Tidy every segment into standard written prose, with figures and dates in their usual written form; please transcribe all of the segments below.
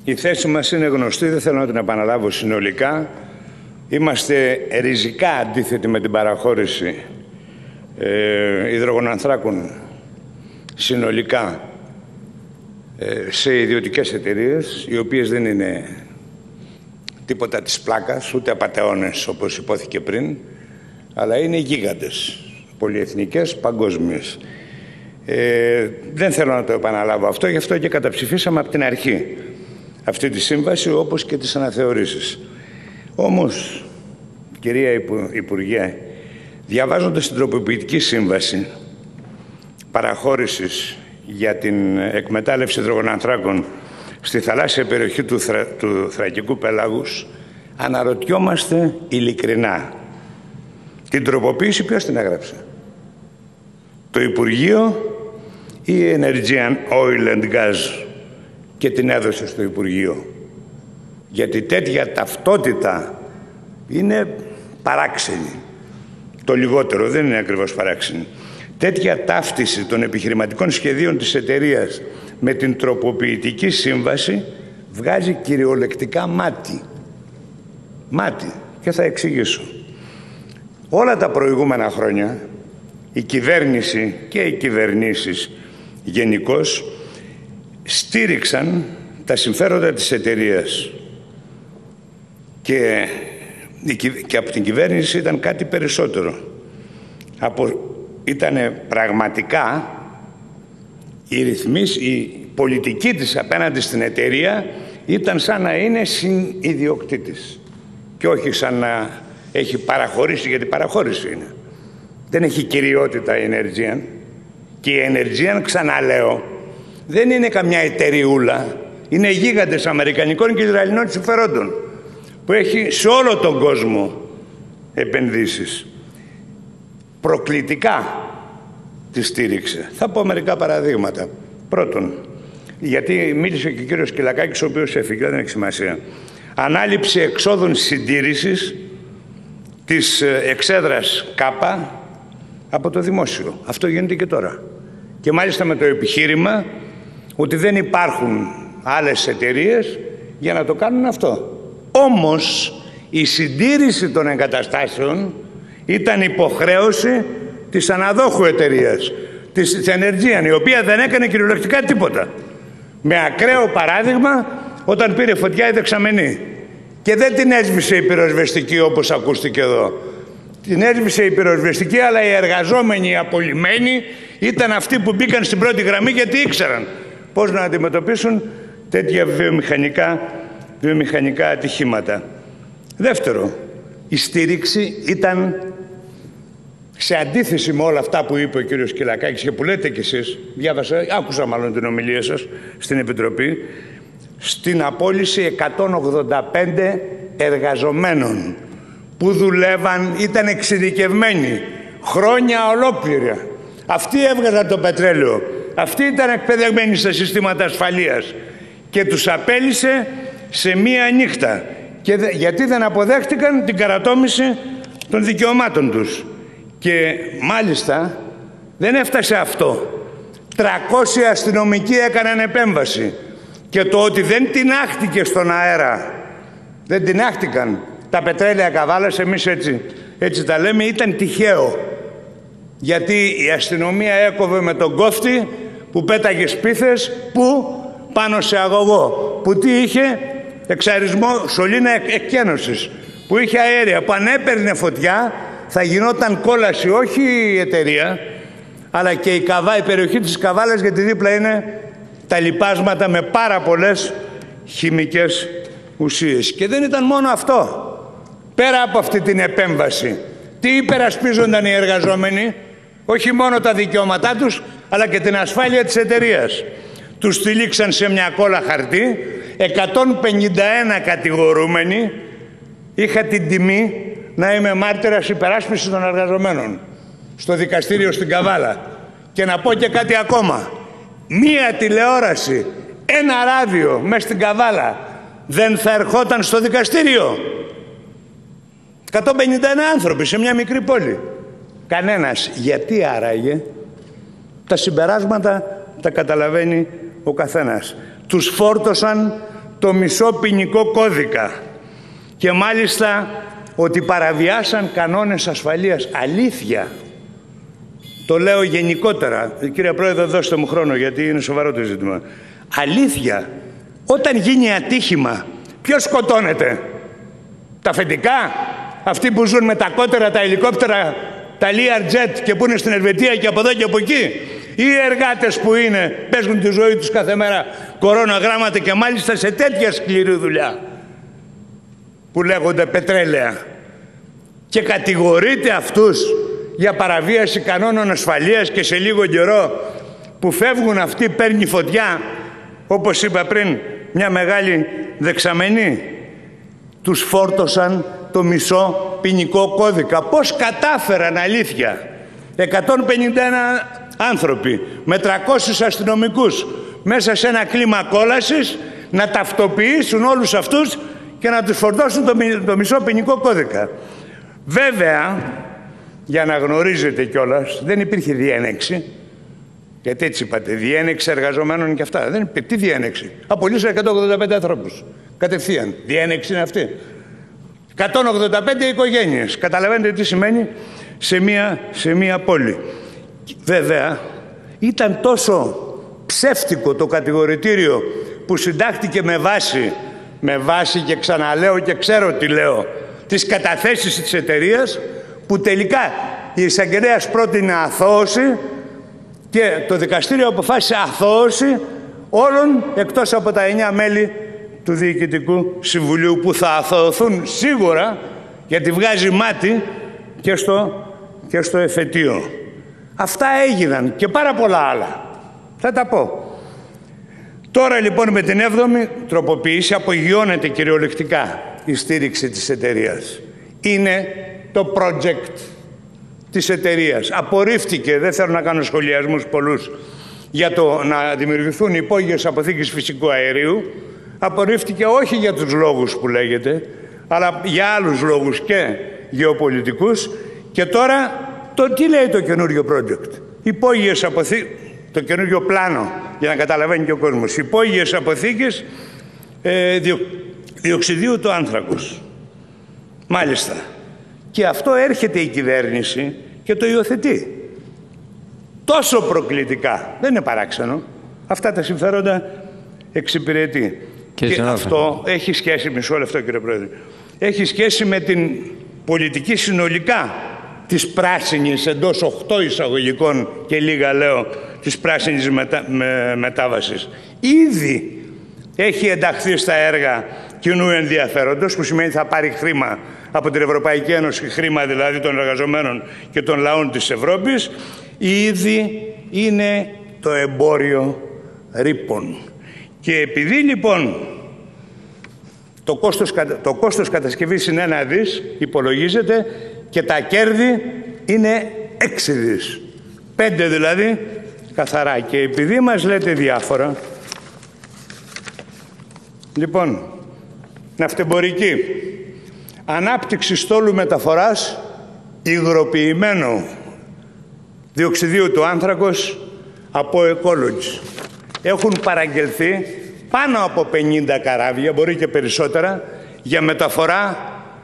Η θέση μας είναι γνωστή, δεν θέλω να την επαναλάβω συνολικά. Είμαστε ριζικά αντίθετοι με την παραχώρηση υδρογονανθράκων συνολικά σε ιδιωτικές εταιρείες, οι οποίες δεν είναι τίποτα της πλάκας, ούτε απατεώνες όπως υπόθηκε πριν, αλλά είναι γίγαντες, πολυεθνικές, παγκόσμιες. Δεν θέλω να το επαναλάβω αυτό, γι' αυτό και καταψηφίσαμε από την αρχή αυτή τη σύμβαση, όπως και τις αναθεωρήσεις. Όμως, κυρία Υπουργέ, διαβάζοντας την τροποποιητική σύμβαση παραχώρησης για την εκμετάλλευση υδρογονανθράκων στη θαλάσσια περιοχή του Θρακικού Πέλαγους, αναρωτιόμαστε ειλικρινά, την τροποποίηση ποιος την έγραψε? Το Υπουργείο ή η Energean Oil and Gas και την έδωσε στο Υπουργείο? Γιατί τέτοια ταυτότητα είναι παράξενη. Το λιγότερο, δεν είναι ακριβώς παράξενη. Τέτοια ταύτιση των επιχειρηματικών σχεδίων της εταιρείας με την τροποποιητική σύμβαση βγάζει κυριολεκτικά μάτι. Μάτι. Και θα εξηγήσω. Όλα τα προηγούμενα χρόνια η κυβέρνηση και οι κυβερνήσεις γενικώς στήριξαν τα συμφέροντα της εταιρείας. Και από την κυβέρνηση ήταν κάτι περισσότερο. Ήταν πραγματικά η πολιτική της απέναντι στην εταιρεία ήταν σαν να είναι συνιδιοκτήτης και όχι σαν να έχει παραχωρήσει, γιατί παραχώρηση είναι. Δεν έχει κυριότητα η Energean. Και η Energean, ξαναλέω, δεν είναι καμιά εταιριούλα. Είναι γίγαντες αμερικανικών και ισραηλινών συμφερόντων που έχει σε όλο τον κόσμο επενδύσεις. Προκλητικά τη στήριξε. Θα πω μερικά παραδείγματα. Πρώτον, γιατί μίλησε και ο κύριος Κυλακάκης, ο οποίος έφυγε, δεν έχει σημασία. Ανάληψη εξόδων συντήρησης της εξέδρας ΚΑΠΑ από το δημόσιο. Αυτό γίνεται και τώρα. Και μάλιστα με το επιχείρημα ότι δεν υπάρχουν άλλες εταιρείες για να το κάνουν αυτό. Όμως η συντήρηση των εγκαταστάσεων ήταν υποχρέωση της αναδόχου εταιρείας, της Energean, η οποία δεν έκανε κυριολεκτικά τίποτα. Με ακραίο παράδειγμα, όταν πήρε φωτιά η δεξαμενή και δεν την έσβησε η πυροσβεστική όπως ακούστηκε εδώ. Την έσβησε η πυροσβεστική, αλλά οι εργαζόμενοι, οι απολυμμένοι ήταν αυτοί που μπήκαν στην πρώτη γραμμή, γιατί ήξεραν πώς να αντιμετωπίσουν τέτοια βιομηχανικά ατυχήματα. Δεύτερο, η στήριξη ήταν σε αντίθεση με όλα αυτά που είπε ο κύριος Κυλακάκης και που λέτε κι εσείς, άκουσα μάλλον την ομιλία σας στην Επιτροπή, στην απόλυση 185 εργαζομένων που δουλεύαν, ήταν εξειδικευμένοι χρόνια ολόκληρα. Αυτοί έβγαζαν το πετρέλαιο, αυτοί ήταν εκπαιδευμένοι στα συστήματα ασφαλείας και τους απέλυσε σε μία νύχτα. Και γιατί δεν αποδέχτηκαν την καρατόμηση των δικαιωμάτων τους. Και μάλιστα δεν έφτασε αυτό. 300 αστυνομικοί έκαναν επέμβαση. Και το ότι δεν τινάχτηκε στον αέρα, δεν τινάχτηκαν τα πετρέλαια Καβάλας, εμείς έτσι τα λέμε, ήταν τυχαίο. Γιατί η αστυνομία έκοβε με τον κόφτη που πέταγε σπίθες, που πάνω σε αγωγό, που τι είχε, εξαρισμό, σωλήνα εκκένωσης, που είχε αέρια, που αν έπαιρνε φωτιά θα γινόταν κόλαση, όχι η εταιρεία, αλλά και η περιοχή της Καβάλας, γιατί δίπλα είναι τα λιπάσματα με πάρα πολλές χημικές ουσίες. Και δεν ήταν μόνο αυτό. Πέρα από αυτή την επέμβαση, τι υπερασπίζονταν οι εργαζόμενοι? Όχι μόνο τα δικαιώματά τους, αλλά και την ασφάλεια της εταιρείας. Τους τυλίξαν σε μια κόλλα χαρτί, 151 κατηγορούμενοι. Είχα την τιμή να είμαι μάρτυρας υπεράσπισης των εργαζομένων στο δικαστήριο στην Καβάλα. Και να πω και κάτι ακόμα. Μία τηλεόραση, ένα ράδιο μες στην Καβάλα δεν θα ερχόταν στο δικαστήριο? 151 άνθρωποι σε μια μικρή πόλη. Κανένας. Γιατί άραγε? Τα συμπεράσματα τα καταλαβαίνει ο καθένας. Τους φόρτωσαν το μισό ποινικό κώδικα και μάλιστα ότι παραβιάσαν κανόνες ασφαλείας. Αλήθεια. Το λέω γενικότερα. Κύριε Πρόεδρε, δώστε μου χρόνο γιατί είναι σοβαρό το ζήτημα. Αλήθεια. Όταν γίνει ατύχημα, ποιος σκοτώνεται? Τα αφεντικά? Αυτοί που ζουν με τα κότερα, τα ελικόπτερα, τα Learjet και που είναι στην Ελβετία και από εδώ και από εκεί? Ή οι εργάτες που παίζουν τη ζωή τους κάθε μέρα κορώναγράμματα και μάλιστα σε τέτοια σκληρή δουλειά που λέγονται πετρέλαια? Και κατηγορείται αυτούς για παραβίαση κανόνων ασφαλείας και σε λίγο καιρό που φεύγουν αυτοί παίρνει φωτιά, όπως είπα πριν, μια μεγάλη δεξαμενή. Τους φόρτωσαν το μισό ποινικό κώδικα. Πώς κατάφεραν, αλήθεια, 151 άνθρωποι με 300 αστυνομικούς μέσα σε ένα κλίμα κόλασης να ταυτοποιήσουν όλους αυτούς και να τους φορτώσουν το μισό ποινικό κώδικα? Βέβαια, για να γνωρίζετε κιόλας, δεν υπήρχε διένεξη. Γιατί έτσι είπατε, διένεξη εργαζομένων και αυτά. Δεν υπήρχε. Τι διένεξη? Απολύσαν 185 ανθρώπους. Κατευθείαν. Διένεξη είναι αυτή. 185 οικογένειες. Καταλαβαίνετε τι σημαίνει σε μία πόλη. Βέβαια, ήταν τόσο ψεύτικο το κατηγορητήριο που συντάχθηκε με βάση και ξαναλέω και ξέρω τι λέω, τις καταθέσεις της εταιρείας, που τελικά η εισαγγελέας πρότεινε αθώωση και το δικαστήριο αποφάσισε αθώωση όλων εκτός από τα 9 μέλη του Διοικητικού Συμβουλίου, που θα αθωωθούν σίγουρα γιατί βγάζει μάτι και στο εφετείο. Αυτά έγιναν και πάρα πολλά άλλα. Θα τα πω. Τώρα λοιπόν με την 7η τροποποίηση απογειώνεται κυριολεκτικά η στήριξη της εταιρείας. Είναι το project της εταιρείας. Απορρίφθηκε, δεν θέλω να κάνω σχολιασμούς πολλούς για το να δημιουργηθούν υπόγειες αποθήκες φυσικού αερίου. Απορρίφθηκε όχι για τους λόγους που λέγεται, αλλά για άλλους λόγους και γεωπολιτικούς. Και τώρα τι λέει το καινούριο project? Υπόγειες αποθήκες, το καινούριο πλάνο, για να καταλαβαίνει και ο κόσμος. Υπόγειες αποθήκες διοξιδίου του άνθρακος. Μάλιστα. Και αυτό έρχεται η κυβέρνηση και το υιοθετεί. Τόσο προκλητικά. Δεν είναι παράξενο. Αυτά τα συμφέροντα εξυπηρετεί. Και αυτό έχει σχέση, μισό λεπτό κύριε Πρόεδρε, έχει σχέση με την πολιτική συνολικά της πράσινης, εντός 8 εισαγωγικών και λίγα λέω, της πράσινης μετάβασης. Ήδη έχει ενταχθεί στα έργα κοινού ενδιαφέροντος, που σημαίνει θα πάρει χρήμα από την Ευρωπαϊκή Ένωση, χρήμα δηλαδή των εργαζομένων και των λαών της Ευρώπης. Ήδη είναι το εμπόριο ρήπων. Και επειδή λοιπόν το κόστος κατασκευής είναι 1 δις, υπολογίζεται, και τα κέρδη είναι 6 δις. 5 δηλαδή καθαρά. Και επειδή μας λέτε διάφορα, λοιπόν, ναυτεμπορική, ανάπτυξη στόλου μεταφοράς υγροποιημένου διοξιδίου του άνθρακος από Ecology. Έχουν παραγγελθεί πάνω από 50 καράβια, μπορεί και περισσότερα, για μεταφορά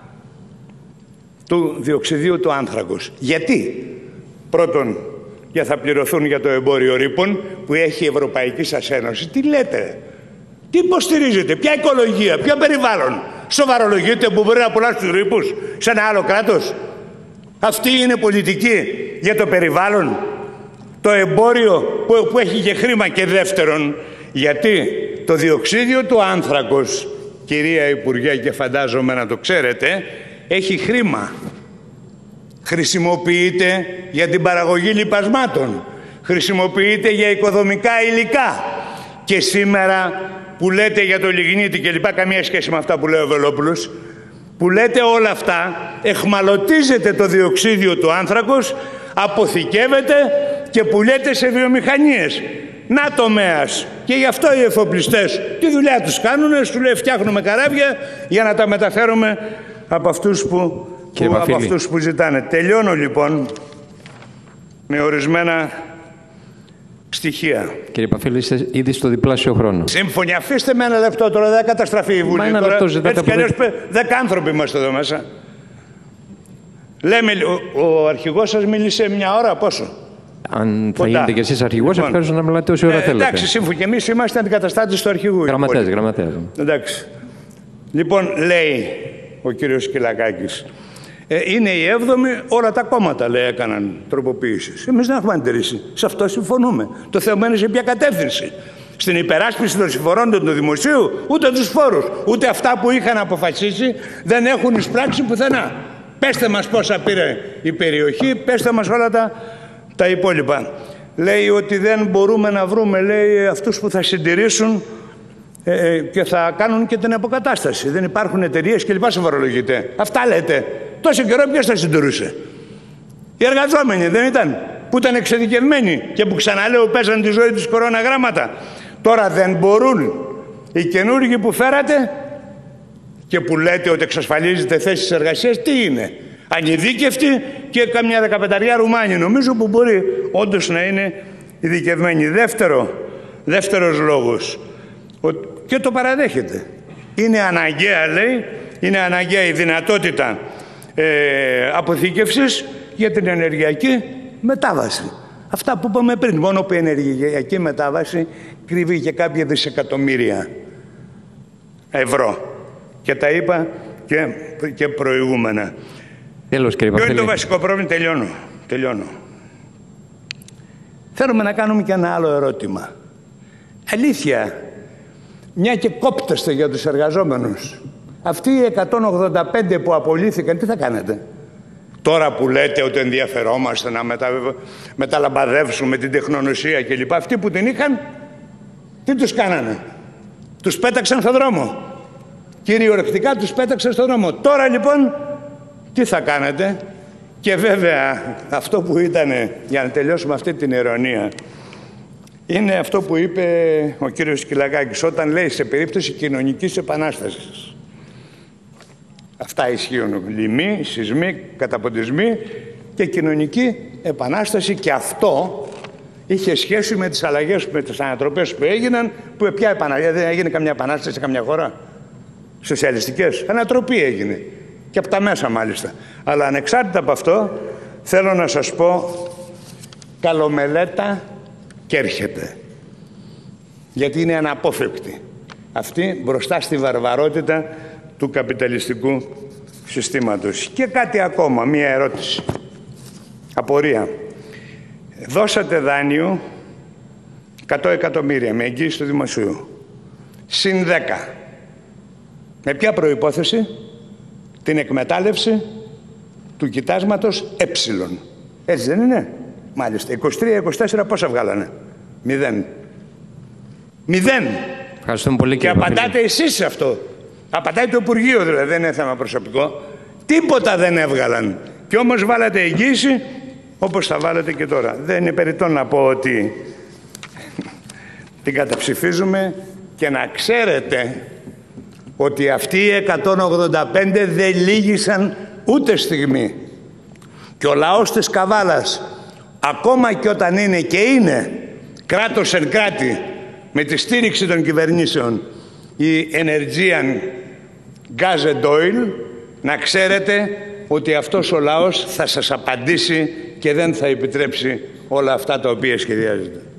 του διοξιδίου του άνθρακος. Γιατί? Πρώτον, για θα πληρωθούν για το εμπόριο ρήπων που έχει η Ευρωπαϊκή σας Ένωση. Τι λέτε? Τι υποστηρίζετε? Ποια οικολογία? Ποιο περιβάλλον? Σοβαρολογείτε που μπορεί να πουλά τους ρήπους σε ένα άλλο κράτος? Αυτή είναι πολιτική για το περιβάλλον? Το εμπόριο που έχει και χρήμα. Και δεύτερον, γιατί το διοξίδιο του άνθρακος, κυρία Υπουργέ, και φαντάζομαι να το ξέρετε, έχει χρήμα. Χρησιμοποιείται για την παραγωγή λιπασμάτων. Χρησιμοποιείται για οικοδομικά υλικά. Και σήμερα που λέτε για το λιγνίτη και λοιπά, καμία σχέση με αυτά που λέει ο Βελόπουλος, που λέτε όλα αυτά, εχμαλωτίζεται το διοξίδιο του άνθρακος, αποθηκεύεται και πουλιέται σε βιομηχανίες. Να τομέας. Και γι' αυτό οι εφοπλιστές τη δουλειά τους κάνουνε, σου λέει φτιάχνουμε καράβια για να τα μεταφέρουμε από αυτούς που ζητάνε. Τελειώνω λοιπόν με ορισμένα Στοιχεία. Κύριε Παφίλη, είστε ήδη στο διπλάσιο χρόνο. Σύμφωνοι, αφήστε με ένα λεπτό τώρα, δεν καταστραφεί η Βουλή. Ένα λεπτό ζητάτε από... Έτσι κι αλλιώς 10 άνθρωποι είμαστε εδώ μέσα. Λέμε, ο αρχηγός σας μίλησε μια ώρα, πόσο? Αν θα γίνετε κι εσείς αρχηγός, ευχαριστώ να μιλάτε όση ώρα θέλετε. Εντάξει, σύμφωνοι, και εμείς είμαστε αντικαταστάτες του αρχηγού. Γραμματέας. Εντάξει. Λοιπόν, λέει ο κύριος Σκυλακάκης, είναι η 7η, όλα τα κόμματα, λέει, έκαναν τροποποίησεις. Εμείς δεν έχουμε αντιρρήσει. Σε αυτό συμφωνούμε. Το θέμα είναι σε ποια κατεύθυνση. Στην υπεράσπιση των συμφορώντων του δημοσίου, ούτε τους φόρους, ούτε αυτά που είχαν αποφασίσει δεν έχουν εισπράξει πουθενά. Πέστε μας πόσα πήρε η περιοχή, πέστε μας όλα τα υπόλοιπα. Λέει ότι δεν μπορούμε να βρούμε, λέει, αυτούς που θα συντηρήσουν και θα κάνουν και την αποκατάσταση. Δεν υπάρχουν εταιρείες και λοιπά, φορολογείται. Αυτά λέτε. Τόσο καιρό ποιος θα συντηρούσε? Οι εργαζόμενοι δεν ήταν, που ήταν εξειδικευμένοι και που, ξαναλέω, παίζαν τη ζωή τους κοροναγράμματα. Τώρα δεν μπορούν. Οι καινούργοι που φέρατε και που λέτε ότι εξασφαλίζετε θέσεις εργασίας, τι είναι? Ανειδίκευτοι και καμιά 15 Ρουμάνοι, νομίζω, που μπορεί όντως να είναι ειδικευμένοι. Δεύτερος λόγος, και το παραδέχεται. Είναι αναγκαία, λέει, είναι αναγκαία η δυνατότητα αποθήκευσης για την ενεργειακή μετάβαση. Αυτά που είπαμε πριν, μόνο που η ενεργειακή μετάβαση κρύβει και κάποια δισεκατομμύρια ευρώ. Και τα είπα και προηγούμενα. Τέλος, κύριε Παφίλη. Ποιο είναι το βασικό πρόβλημα? Τελειώνω. Θέλουμε να κάνουμε και ένα άλλο ερώτημα. Αλήθεια, μια και κόπτεστε για τους εργαζόμενους, αυτοί οι 185 που απολύθηκαν, τι θα κάνετε? Τώρα που λέτε ότι ενδιαφερόμαστε να μεταλαμπαδεύσουμε την τεχνογνωσία κλπ. Αυτοί που την είχαν, τι τους κάνανε? Τους πέταξαν στον δρόμο. Κυριολεκτικά τους πέταξαν στον δρόμο. Τώρα λοιπόν τι θα κάνετε? Και βέβαια αυτό που ήταν, για να τελειώσουμε αυτή την ειρωνία, είναι αυτό που είπε ο κύριος Σκυλακάκης όταν λέει σε περίπτωση κοινωνικής επανάστασης. Αυτά ισχύουν. Λοιμοί, σεισμοί, καταποντισμοί και κοινωνική επανάσταση, και αυτό είχε σχέση με τις αλλαγές, με τις ανατροπές που έγιναν. Που ποια επανάσταση? Δεν έγινε καμιά επανάσταση σε καμιά χώρα? Σοσιαλιστικές. Ανατροπή έγινε. Και από τα μέσα μάλιστα. Αλλά ανεξάρτητα από αυτό, θέλω να σας πω, καλομελέτα και έρχεται. Γιατί είναι αναπόφευκτη αυτή μπροστά στη βαρβαρότητα του καπιταλιστικού συστήματος. Και κάτι ακόμα, μία ερώτηση. Απορία. Δώσατε δάνειο 100 εκατομμύρια με εγγύηση του δημοσίου. Συν 10. Με ποια προϋπόθεση? Την εκμετάλλευση του κοιτάσματος ε. Έτσι δεν είναι? Μάλιστα. 23-24 πόσα βγάλανε? 0. Ευχαριστούμε πολύ, και απαντάτε εσείς σε αυτό. Απαντάει το Υπουργείο, δηλαδή, δεν είναι θέμα προσωπικό. Τίποτα δεν έβγαλαν. Και όμως βάλατε εγγύηση, όπως θα βάλετε και τώρα. Δεν είναι περιττό να πω ότι την καταψηφίζουμε, και να ξέρετε ότι αυτοί οι 185 δεν λύγησαν ούτε στιγμή. Και ο λαός της Καβάλας, ακόμα και όταν είναι και είναι κράτος εν κράτη, με τη στήριξη των κυβερνήσεων, η Energean Gas and Oil, να ξέρετε ότι αυτός ο λαός θα σας απαντήσει και δεν θα επιτρέψει όλα αυτά τα οποία σχεδιάζετε.